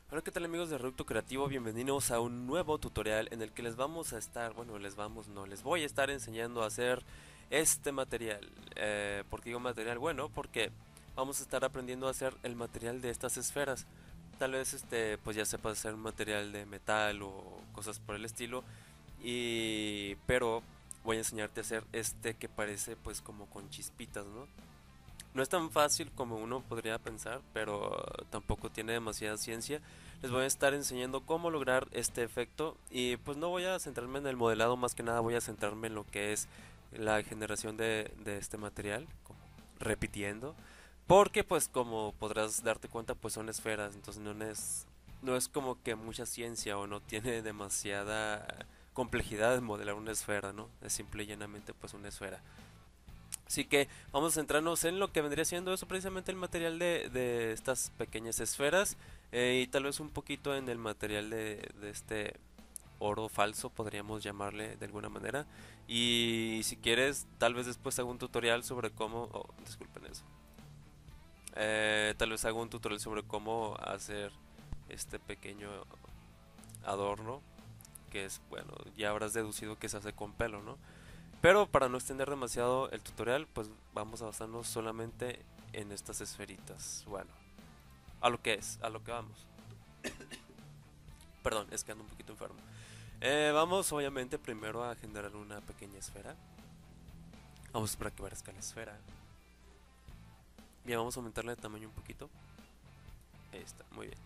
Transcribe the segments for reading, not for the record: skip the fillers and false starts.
Hola, ¿qué tal amigos de Reducto Creativo? Bienvenidos a un nuevo tutorial en el que les vamos a estar, bueno, les voy a estar enseñando a hacer este material. ¿Por qué digo material? Bueno, porque vamos a estar aprendiendo a hacer el material de estas esferas. Tal vez pues ya sepas hacer un material de metal o cosas por el estilo, pero voy a enseñarte a hacer este que parece pues como con chispitas, ¿no? No es tan fácil como uno podría pensar, pero tampoco tiene demasiada ciencia. Les voy a estar enseñando cómo lograr este efecto y pues no voy a centrarme en el modelado, más que nada voy a centrarme en lo que es la generación de este material, como repitiendo, porque pues como podrás darte cuenta pues son esferas, entonces no es como que mucha ciencia o no tiene demasiada complejidad de modelar una esfera, ¿no? Es simple y llanamente pues una esfera. Así que vamos a centrarnos en lo que vendría siendo eso, precisamente el material de estas pequeñas esferas, y tal vez un poquito en el material de este oro falso, podríamos llamarle de alguna manera. Y si quieres, tal vez después hago un tutorial sobre cómo... Oh, disculpen eso. Tal vez hago un tutorial sobre cómo hacer este pequeño adorno, que es, bueno, ya habrás deducido que se hace con pelo, ¿no? Pero para no extender demasiado el tutorial, pues vamos a basarnos solamente en estas esferitas. Bueno, a lo que vamos. Perdón, es que ando un poquito enfermo. Vamos obviamente primero a generar una pequeña esfera. Vamos a esperar que parezca la esfera. Bien, vamos a aumentarle de tamaño un poquito. Ahí está, muy bien.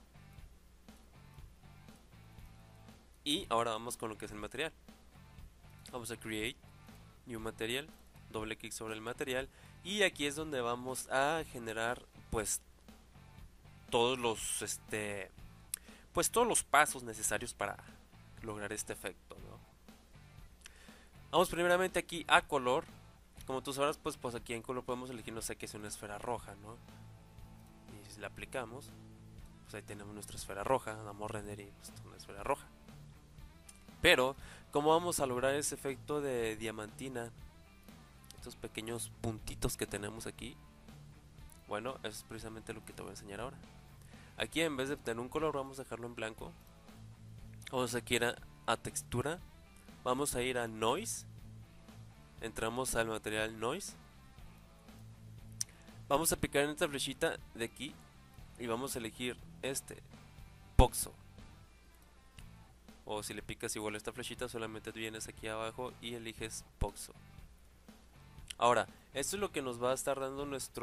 Y ahora vamos con lo que es el material. Vamos a Create, New Material, doble clic sobre el material. Y aquí es donde vamos a generar pues todos los pues todos los pasos necesarios para lograr este efecto, ¿no? Vamos primeramente aquí a color. Como tú sabrás, pues aquí en color podemos elegir, no sé, que es una esfera roja, ¿no? Y si la aplicamos, pues ahí tenemos nuestra esfera roja, damos render y pues una esfera roja. Pero, ¿cómo vamos a lograr ese efecto de diamantina? Estos pequeños puntitos que tenemos aquí. Bueno, eso es precisamente lo que te voy a enseñar ahora. Aquí en vez de tener un color, vamos a dejarlo en blanco. Vamos aquí a textura. Vamos a ir a noise. Entramos al material noise. Vamos a picar en esta flechita de aquí y vamos a elegir este, Poxo. O si le picas igual esta flechita, solamente vienes aquí abajo y eliges Poxo. Ahora, esto es lo que nos va a estar dando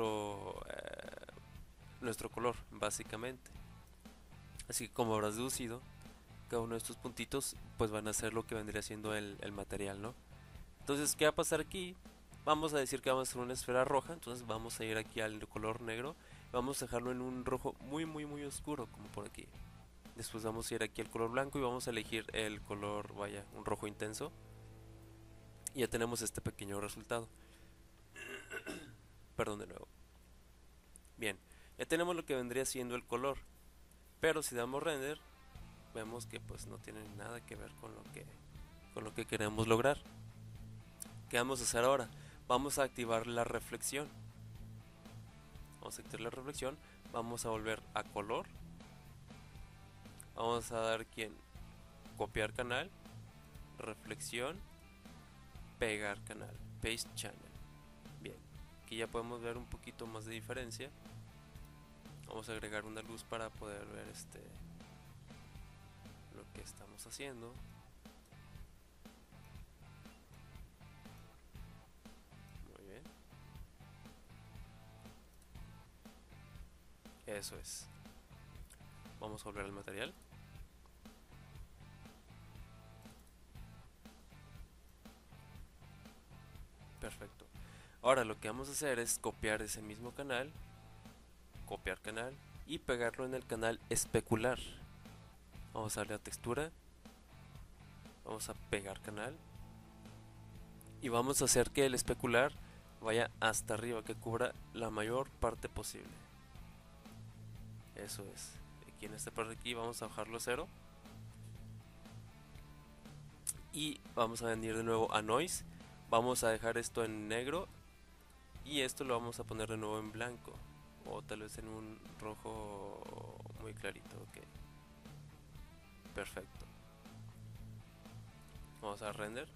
nuestro color, básicamente. Así que como habrás deducido, cada uno de estos puntitos pues van a ser lo que vendría siendo el material, ¿no? Entonces, ¿qué va a pasar aquí? Vamos a decir que vamos a hacer una esfera roja, entonces vamos a ir aquí al color negro, vamos a dejarlo en un rojo muy muy muy oscuro, como por aquí. Después vamos a ir aquí al color blanco y vamos a elegir el color, vaya, un rojo intenso. Y ya tenemos este pequeño resultado. Perdón de nuevo. Bien, ya tenemos lo que vendría siendo el color. Pero si damos render, vemos que pues no tiene nada que ver con lo que queremos lograr. ¿Qué vamos a hacer ahora? Vamos a activar la reflexión. Vamos a activar la reflexión. Vamos a volver a color. Vamos a dar aquí en copiar canal, reflexión, pegar canal, paste channel. Bien, aquí ya podemos ver un poquito más de diferencia. Vamos a agregar una luz para poder ver lo que estamos haciendo. Muy bien, eso es. Vamos a volver al material. Perfecto. Ahora lo que vamos a hacer es copiar ese mismo canal, copiar canal y pegarlo en el canal especular. Vamos a darle a textura, vamos a pegar canal y vamos a hacer que el especular vaya hasta arriba, que cubra la mayor parte posible. Eso es. Aquí en esta parte de aquí vamos a bajarlo a cero y vamos a venir de nuevo a noise. Vamos a dejar esto en negro y esto lo vamos a poner de nuevo en blanco o tal vez en un rojo muy clarito, ok. Perfecto. Vamos a render.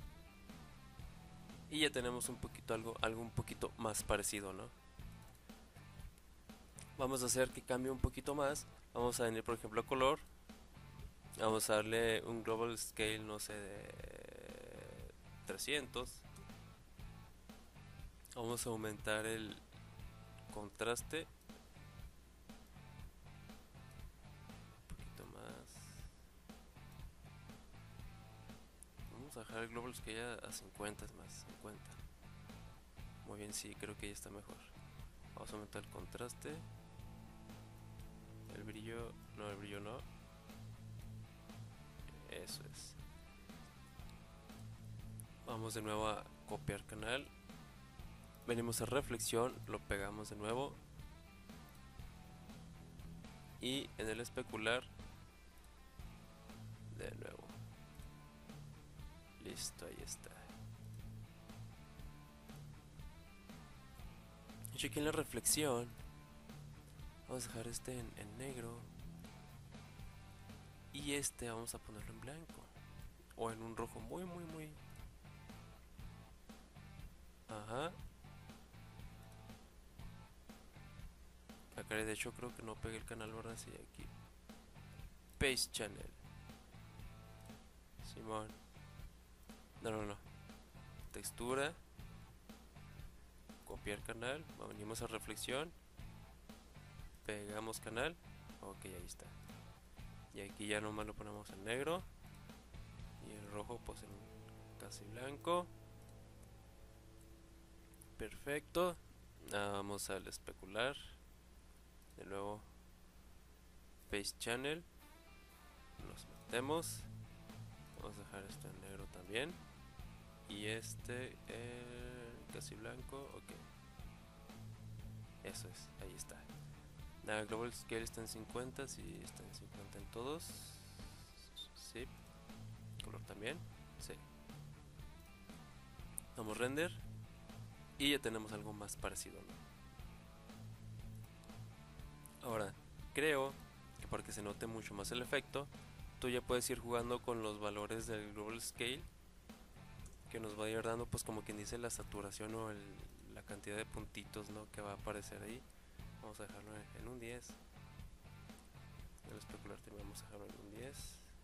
Y ya tenemos un poquito algo un poquito más parecido, ¿no? Vamos a hacer que cambie un poquito más. Vamos a venir por ejemplo a color. Vamos a darle un global scale, no sé, de 300. Vamos a aumentar el contraste un poquito más. Vamos a dejar el global scale a 50, es más, 50. Muy bien, sí, creo que ya está mejor. Vamos a aumentar el contraste. El brillo no. Eso es. Vamos de nuevo a copiar canal. Venimos a reflexión, lo pegamos de nuevo. Y en el especular, de nuevo. Listo, ahí está. Y aquí en la reflexión, vamos a dejar este en negro. Y este vamos a ponerlo en blanco. O en un rojo muy. Ajá. Acá de hecho creo que no pegué el canal, ¿verdad? Sí, aquí. Paste Channel. Simón. No. Textura. Copiar canal. Venimos a reflexión. Pegamos canal. Ok, ahí está. Y aquí ya nomás lo ponemos en negro. Y el rojo pues en casi blanco. Perfecto. Vamos al especular. De nuevo. Paste Channel. Nos metemos. Vamos a dejar esto en negro también. Y este casi blanco. Ok. Eso es. Ahí está. La Global Scale está en 50. Sí, está en 50 en todos. Sí. Color también. Sí. Damos render. Y ya tenemos algo más parecido, ¿no? Ahora, creo que para que se note mucho más el efecto, tú ya puedes ir jugando con los valores del Global Scale, que nos va a ir dando pues como quien dice la saturación o la cantidad de puntitos, ¿no?, que va a aparecer ahí. Vamos a dejarlo en un 10. El especular también vamos a dejarlo en un 10.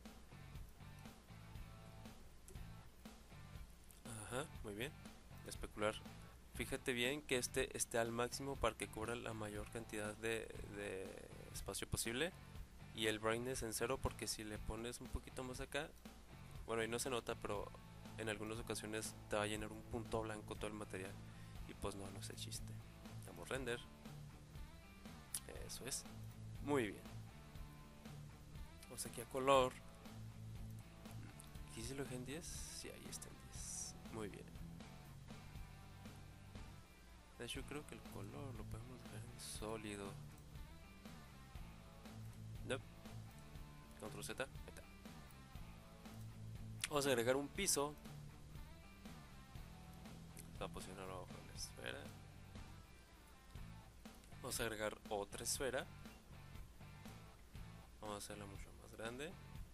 Ajá, muy bien. Especular. Fíjate bien que este esté al máximo para que cubra la mayor cantidad de espacio posible. Y el brightness en cero, porque si le pones un poquito más acá, bueno, ahí no se nota, pero en algunas ocasiones te va a llenar un punto blanco todo el material. Y pues no es el chiste. Damos render. Eso es. Muy bien. Vamos aquí a color. ¿Aquí se lo dejé en 10? Sí, ahí está en 10. Muy bien. De hecho creo que el color lo podemos dejar en sólido. No. Control Z. Ahí está. Vamos a agregar un piso. Vamos a posicionarlo abajo de la esfera. Vamos a agregar otra esfera. Vamos a hacerla mucho más grande.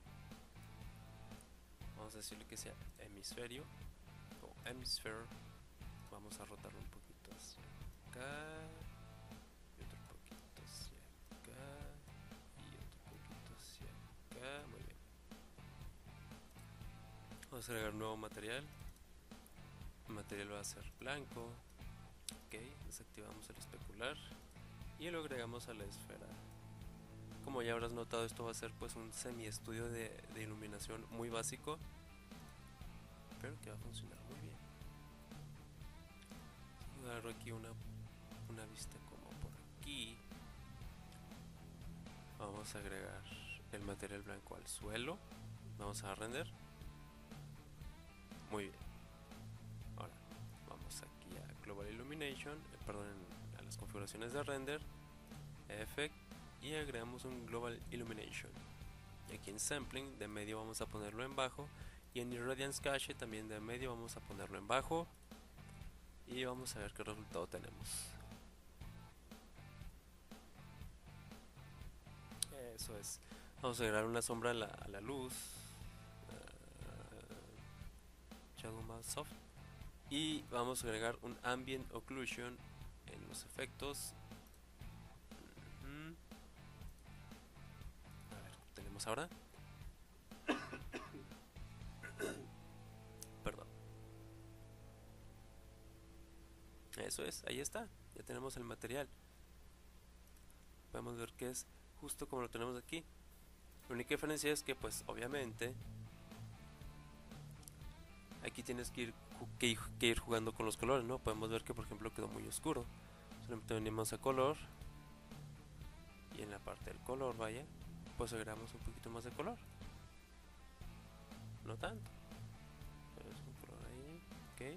Vamos a decirle que sea hemisferio o hemisphere. Vamos a rotarlo un poquito hacia acá y otro poquito hacia acá y otro poquito hacia acá. Muy bien. Vamos a agregar nuevo material. El material va a ser blanco. Ok, desactivamos el especular y lo agregamos a la esfera. Como ya habrás notado, esto va a ser pues un semi estudio de iluminación muy básico, pero que va a funcionar muy bien. Agarro aquí una vista como por aquí. Vamos a agregar el material blanco al suelo. Vamos a render. Muy bien. Ahora vamos aquí a Global Illumination, perdón, a las configuraciones de render, Effect, y agregamos un Global Illumination. Y aquí en Sampling de medio vamos a ponerlo en bajo, y en Irradiance Cache también de medio vamos a ponerlo en bajo. Y vamos a ver qué resultado tenemos. Eso es. Vamos a agregar una sombra a la luz. Shadow más soft. Y vamos a agregar un ambient occlusion en los efectos. A ver, tenemos ahora. Perdón. Eso es, ahí está. Ya tenemos el material. Podemos ver que es justo como lo tenemos aquí. La única diferencia es que, pues, obviamente, aquí tienes que ir jugando con los colores, ¿no? Podemos ver que, por ejemplo, quedó muy oscuro. Solamente venimos a color. Y en la parte del color, vaya, pues agregamos un poquito más de color. No tanto. Un color ahí, ok.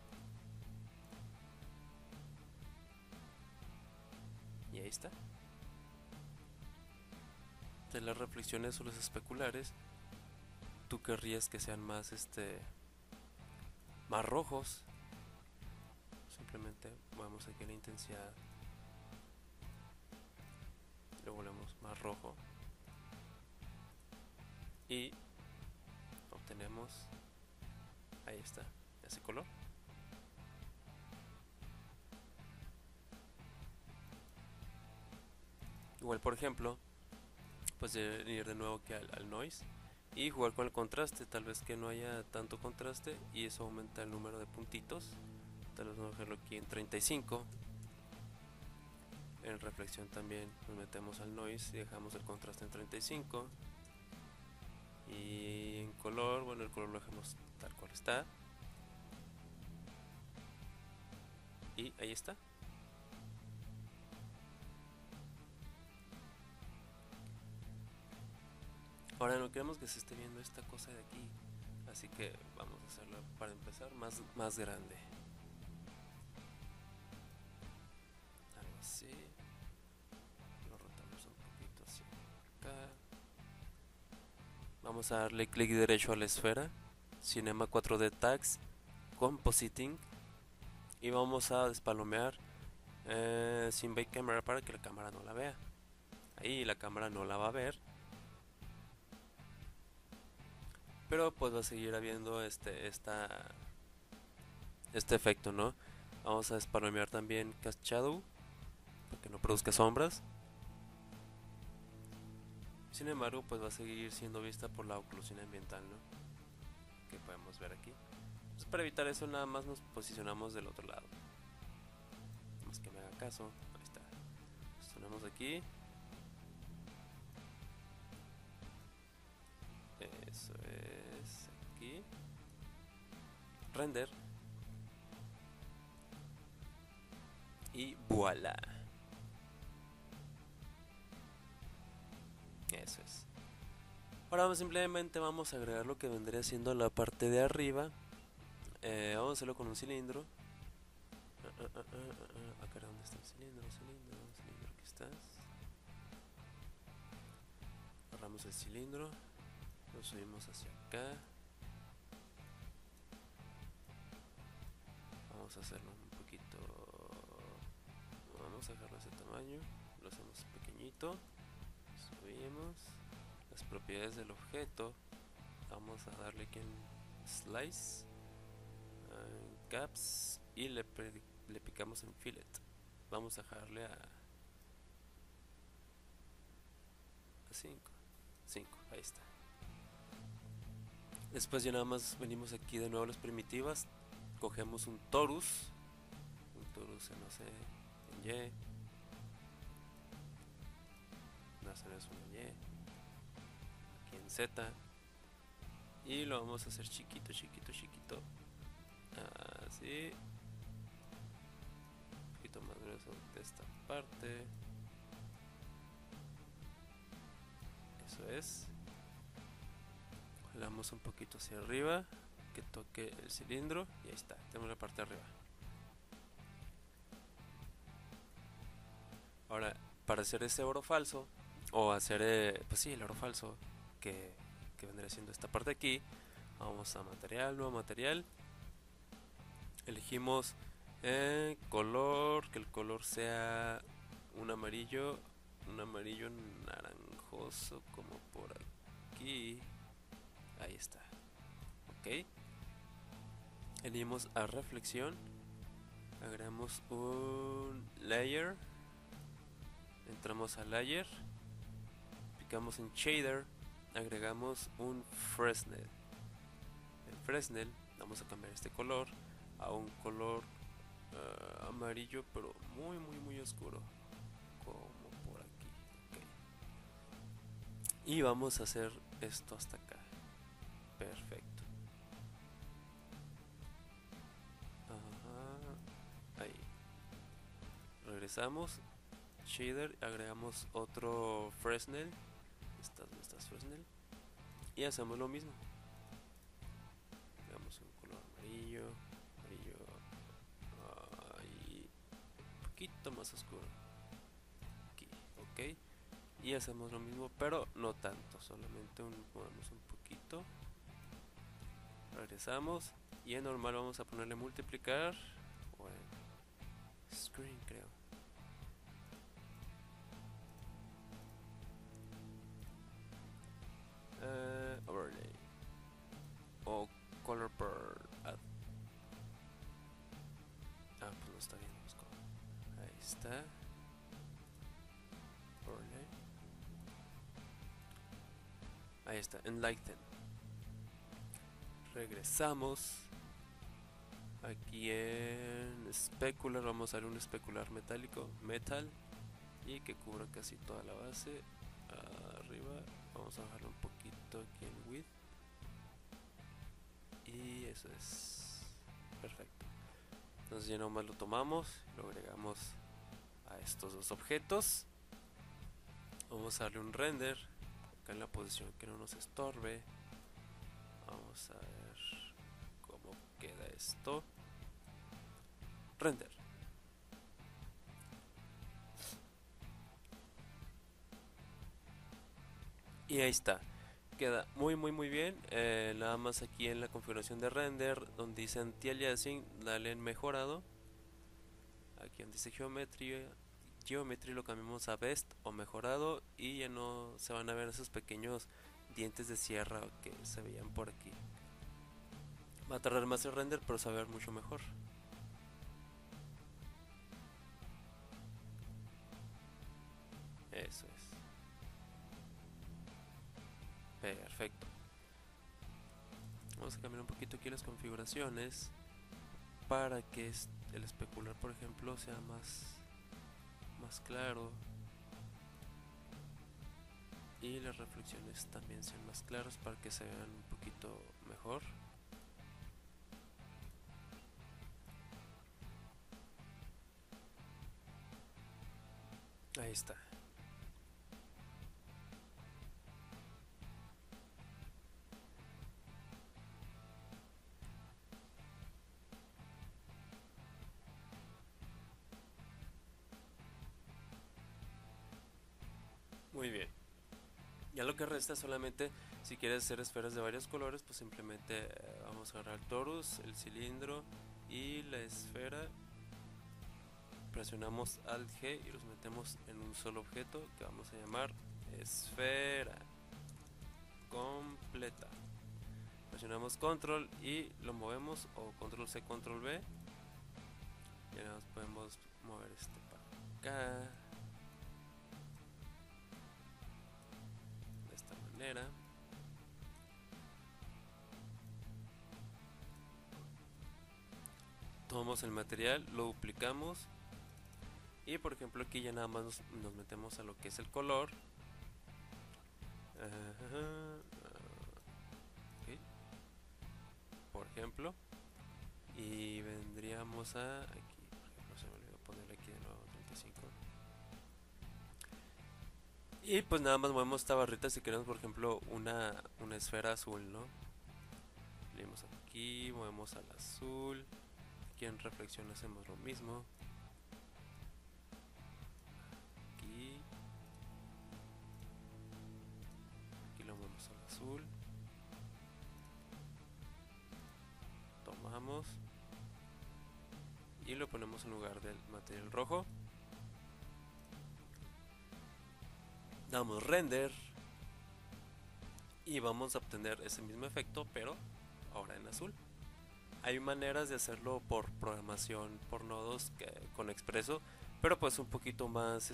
Y ahí está. De las reflexiones o los especulares, tú querrías que sean más más rojos. Simplemente movemos aquí la intensidad, lo volvemos más rojo y obtenemos, ahí está, ese color. Igual, por ejemplo, pues ir de nuevo aquí al noise y jugar con el contraste. Tal vez que no haya tanto contraste y eso aumenta el número de puntitos. Tal vez vamos a dejarlo aquí en 35. En reflexión también nos metemos al noise y dejamos el contraste en 35. Y en color, bueno, el color lo dejamos tal cual está. Y ahí está. Ahora no queremos que se esté viendo esta cosa de aquí, así que vamos a hacerlo para empezar más grande. Algo así. Lo rotamos un poquito hacia acá. Vamos a darle clic derecho a la esfera, Cinema 4D Tags, Compositing, y vamos a despalomear sin Bake Camera para que la cámara no la vea. Ahí la cámara no la va a ver, pero pues va a seguir habiendo este efecto, ¿no? Vamos a despalomear también Cast Shadow para que no produzca sombras. Sin embargo, pues va a seguir siendo vista por la oclusión ambiental, ¿no? Que podemos ver aquí. Entonces, para evitar eso, nada más nos posicionamos del otro lado. Más que me haga caso. Ahí está. Posicionamos aquí. Eso es aquí. Render. Y voilà. Eso es. Ahora simplemente vamos a agregar lo que vendría siendo la parte de arriba. Vamos a hacerlo con un cilindro. Acá, ¿dónde está el cilindro? Cilindro, aquí estás. Agarramos el cilindro, lo subimos hacia acá. Vamos a hacerlo un poquito. Vamos a dejarlo a ese tamaño. Lo hacemos pequeñito. Subimos. Las propiedades del objeto. Vamos a darle aquí en Slice, en Caps, y le picamos en Fillet. Vamos a dejarle a 5. Ahí está. Después ya nada más venimos aquí de nuevo a las primitivas. Cogemos un torus en, no sé, en Y. No, es una Y. Aquí en Z. Y lo vamos a hacer chiquito. Así. Un poquito más grueso de esta parte. Eso es. Jalamos un poquito hacia arriba, que toque el cilindro, y ahí está, tenemos la parte de arriba. Ahora, para hacer ese oro falso, o hacer, pues sí, el oro falso, que vendría siendo esta parte de aquí, vamos a material, nuevo material, elegimos color, que el color sea un amarillo naranjo, esponjoso como por aquí. Ahí está. Ok. Venimos a reflexión. Agregamos un layer. Entramos a layer. Picamos en shader. Agregamos un Fresnel. En Fresnel vamos a cambiar este color a un color amarillo, pero muy oscuro, como por aquí. Okay. Y vamos a hacer esto hasta acá. Perfecto. Ajá. Ahí. Regresamos. Shader, agregamos otro Fresnel. Estas Fresnel. Y hacemos lo mismo. Agregamos un color amarillo. Ahí. Un poquito más oscuro. Aquí. Ok. Y hacemos lo mismo, pero no tanto. Solamente movemos un poquito. Regresamos. Y en normal vamos a ponerle multiplicar. O en screen, creo. Overlay. O color per add. Pues no está bien. Ahí está. Overlay. Ahí está. Enlighten. Regresamos. Aquí en Specular vamos a dar un especular metálico, metal, y que cubra casi toda la base. Arriba vamos a bajarlo un poquito aquí en width. Y eso es perfecto. Entonces ya nomás lo tomamos, lo agregamos a estos dos objetos. Vamos a darle un render acá en la posición que no nos estorbe. Vamos a ver cómo queda esto. Render. Y ahí está. Queda muy bien. Nada más aquí en la configuración de render, donde dice anti-aliasing, dale en mejorado. Aquí donde dice geometry lo cambiamos a best o mejorado, y ya no se van a ver esos pequeños dientes de sierra que se veían por aquí. Va a tardar más el render, pero se va a ver mucho mejor. Eso es. Perfecto. Vamos a cambiar un poquito aquí las configuraciones para que el especular, por ejemplo, sea más claro, y las reflexiones también sean más claras para que se vean un poquito mejor. Ahí está. Muy bien. Ya lo que resta solamente, si quieres hacer esferas de varios colores, pues simplemente vamos a agarrar el torus, el cilindro y la esfera. Presionamos Alt G y los metemos en un solo objeto que vamos a llamar esfera completa. Presionamos Control y lo movemos, o Control C, Control V. Ya nos podemos mover esto para acá. De esta manera. Tomamos el material, lo duplicamos. Y por ejemplo aquí ya nada más nos metemos a lo que es el color. Okay. Por ejemplo. Y vendríamos a aquí, por ejemplo, se me olvidó ponerle aquí de nuevo 35. Y pues nada más movemos esta barrita si queremos, por ejemplo, una esfera azul, ¿no? Le damos aquí, movemos al azul. Aquí en reflexión hacemos lo mismo. Aquí lo movemos al azul. Tomamos y lo ponemos en lugar del material rojo. damos render y vamos a obtener ese mismo efecto, pero ahora en azul. Hay maneras de hacerlo por programación por nodos con Expresso, pero pues un poquito más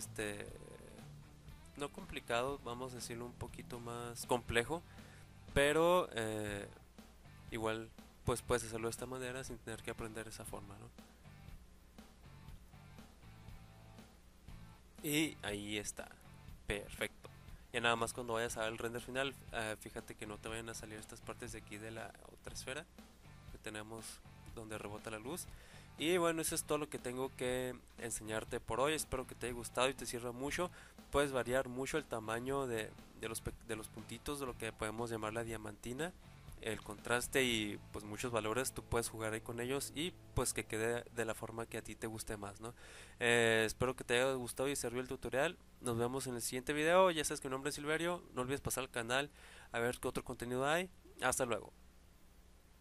no complicado, vamos a decirlo un poquito más complejo, pero igual pues puedes hacerlo de esta manera sin tener que aprender esa forma, ¿no? Y ahí está, perfecto. Ya nada más cuando vayas a ver el render final, fíjate que no te vayan a salir estas partes de aquí de la otra esfera que tenemos donde rebota la luz. Y bueno, eso es todo lo que tengo que enseñarte por hoy. Espero que te haya gustado y te sirva mucho. Puedes variar mucho el tamaño de los puntitos de lo que podemos llamar la diamantina, el contraste y pues muchos valores. Tú puedes jugar ahí con ellos y pues que quede de la forma que a ti te guste más, ¿no? Espero que te haya gustado y servido el tutorial. Nos vemos en el siguiente video. Ya sabes que mi nombre es Silverio. No olvides pasar al canal a ver qué otro contenido hay. Hasta luego.